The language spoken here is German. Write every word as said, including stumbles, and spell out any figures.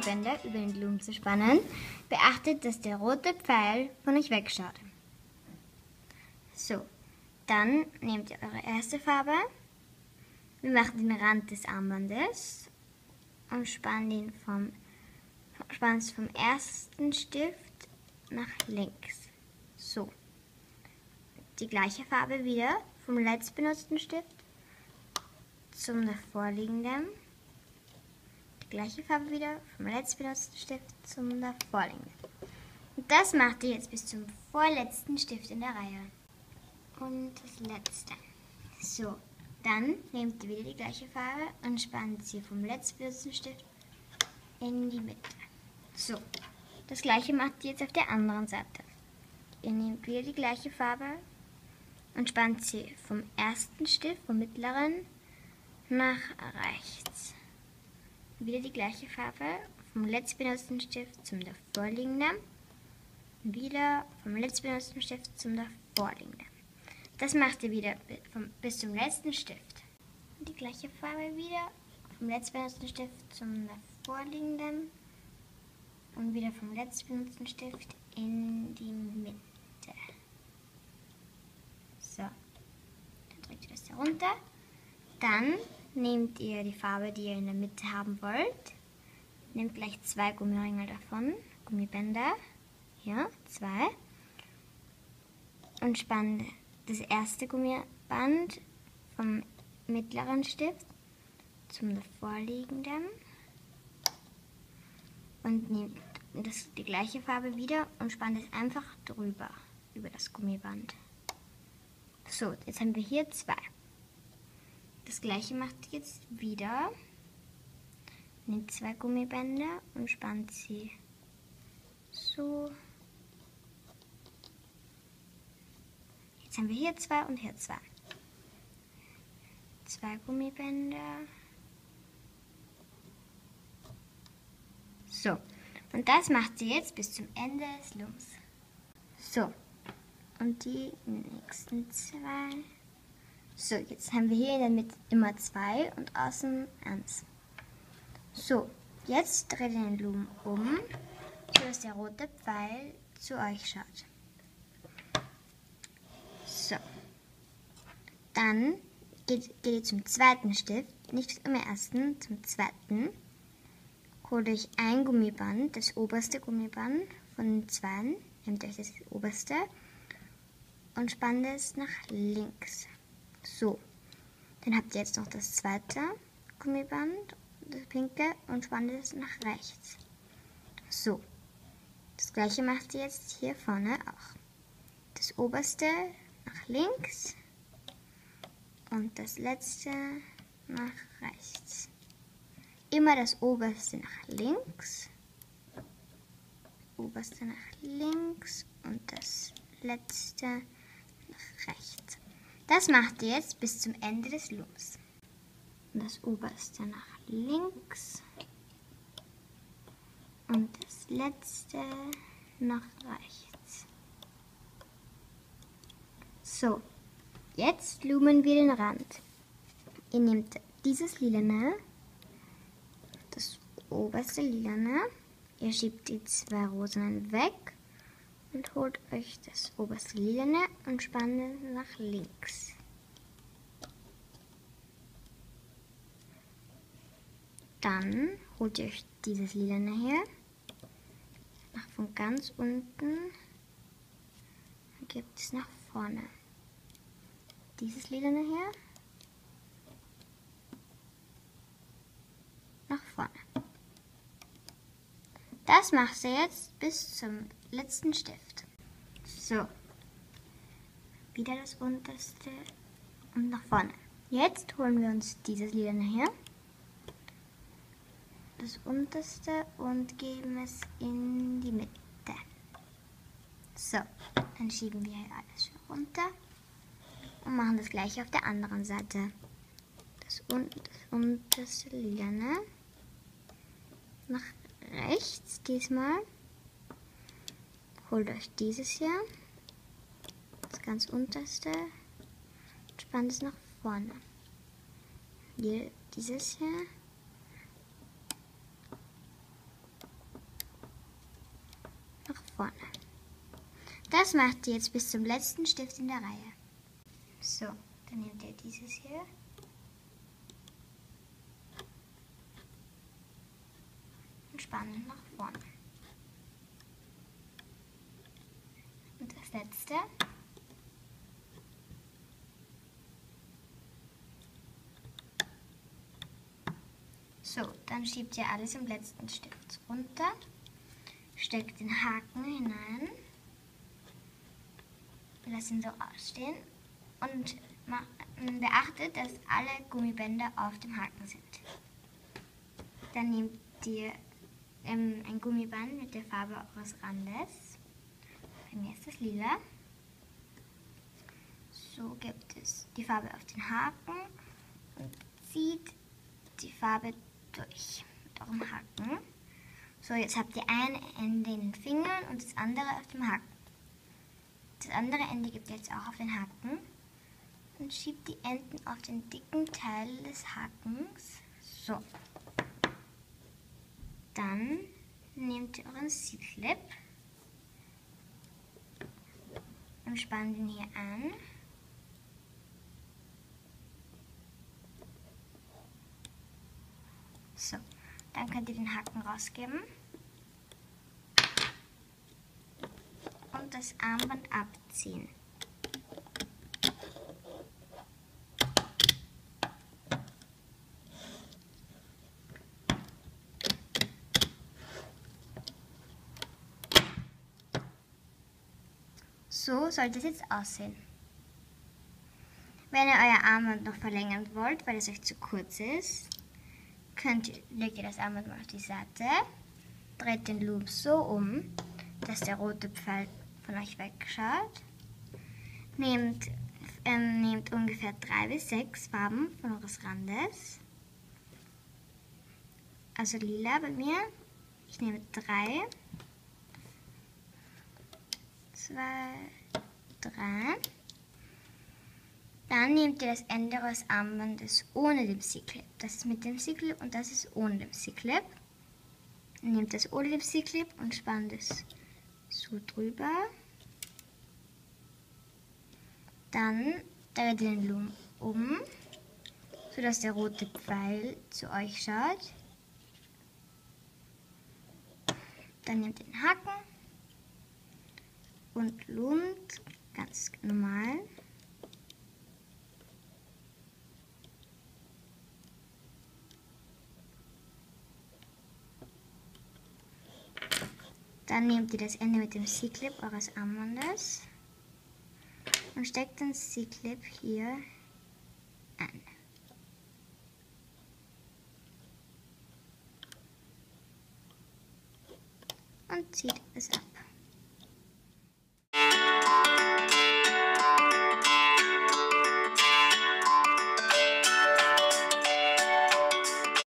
Gummibänder über den Blumen zu spannen, beachtet, dass der rote Pfeil von euch wegschaut. So, dann nehmt ihr eure erste Farbe. Wir machen den Rand des Armbandes und spannen ihn vom, spannen es vom ersten Stift nach links. So. Die gleiche Farbe wieder vom letzt benutzten Stift zum davorliegenden. Die gleiche Farbe wieder vom letzt benutzten Stift zum davorliegenden. Und das macht ihr jetzt bis zum vorletzten Stift in der Reihe. Und das letzte. So, dann nehmt ihr wieder die gleiche Farbe und spannt sie vom letzt benutzten Stift in die Mitte. So, das gleiche macht ihr jetzt auf der anderen Seite. Ihr nehmt wieder die gleiche Farbe und spannt sie vom ersten Stift, vom mittleren, nach rechts. Wieder die gleiche Farbe vom letzt benutzten Stift zum davorliegenden. Wieder vom letzt benutzten Stift zum davorliegenden. Das macht ihr wieder vom, bis zum letzten Stift. Die gleiche Farbe wieder vom letzt benutzten Stift zum davorliegenden und wieder vom letzt benutzten Stift in die Mitte. So, dann drückt ihr das herunter. Dann nehmt ihr die Farbe, die ihr in der Mitte haben wollt. Nehmt gleich zwei Gummiringel davon, Gummibänder, hier zwei, und spannt das erste Gummiband vom mittleren Stift zum davorliegenden und nehmt das, die gleiche Farbe wieder und spannt es einfach drüber, über das Gummiband. So, jetzt haben wir hier zwei. Das gleiche macht ihr jetzt wieder. Nehmt zwei Gummibänder und spannt sie so. Jetzt haben wir hier zwei und hier zwei. Zwei Gummibänder. So, und das macht ihr jetzt bis zum Ende des Lums. So, und die nächsten zwei. So, jetzt haben wir hier in der Mitte immer zwei und außen eins. So, jetzt dreht ihr den Blumen um, sodass der rote Pfeil zu euch schaut. So, dann geht, geht ihr zum zweiten Stift, nicht zum ersten, zum zweiten. Holt euch ein Gummiband, das oberste Gummiband von den zwei, nehmt euch das oberste und spannt es nach links. So, dann habt ihr jetzt noch das zweite Gummiband, das pinke, und spannt es nach rechts. So, das gleiche macht ihr jetzt hier vorne auch. Das oberste nach links und das letzte nach rechts. Immer das oberste nach links, oberste nach links und das letzte nach rechts. Das macht ihr jetzt bis zum Ende des Lums. Das oberste nach links und das letzte nach rechts. So, jetzt lumen wir den Rand. Ihr nehmt dieses Lilane, das oberste Lilane, ihr schiebt die zwei Rosen weg und holt euch das oberste Lilane und spannt es nach links. Dann holt ihr euch dieses Lilane hier, macht von ganz unten und gebt es nach vorne. Dieses Lilane hier nach vorne. Das machst du jetzt bis zum letzten Stift. So, wieder das unterste und nach vorne. Jetzt holen wir uns dieses Lilane hier, das unterste, und geben es in die Mitte. So, dann schieben wir hier alles schon runter und machen das gleiche auf der anderen Seite. Das, un das unterste Lilane nach rechts diesmal. Holt euch dieses hier, das ganz unterste, und spannt es nach vorne. Hier dieses hier vorne. Das macht ihr jetzt bis zum letzten Stift in der Reihe. So, dann nehmt ihr dieses hier. Und spannt nach vorne. Und das letzte. So, dann schiebt ihr alles im letzten Stift runter, steckt den Haken hinein, lasst ihn so ausstehen und beachtet, dass alle Gummibänder auf dem Haken sind. Dann nehmt ihr ähm, ein Gummiband mit der Farbe eures Randes. Bei mir ist das lila. So gibt es die Farbe auf den Haken und zieht die Farbe durch mit eurem Haken. So, jetzt habt ihr ein Ende in den Fingern und das andere auf dem Haken. Das andere Ende gebt ihr jetzt auch auf den Haken und schiebt die Enden auf den dicken Teil des Hakens. So. Dann nehmt ihr euren C-Clip und spannt ihn hier an. So, dann könnt ihr den Haken rausgeben und das Armband abziehen. So sollte es jetzt aussehen. Wenn ihr euer Armband noch verlängern wollt, weil es euch zu kurz ist, könnt ihr, legt ihr das Armband mal auf die Seite, dreht den Loop so um, dass der rote Pfeil von euch wegschaut. Nehmt, ähm, nehmt ungefähr drei bis sechs Farben von eures Randes. Also lila bei mir. Ich nehme drei, zwei, drei. Dann nehmt ihr das Ende eures Armbandes ohne den C-Clip. Das ist mit dem C-Clip und das ist ohne dem C-Clip. Nehmt das ohne den C-Clip und spannt es so drüber. Dann dreht ihr den Loop um, sodass der rote Pfeil zu euch schaut. Dann nehmt ihr den Haken und loomt ganz normal. Dann nehmt ihr das Ende mit dem C-Clip eures Armbandes und steckt den C-Clip hier an. Und zieht es ab.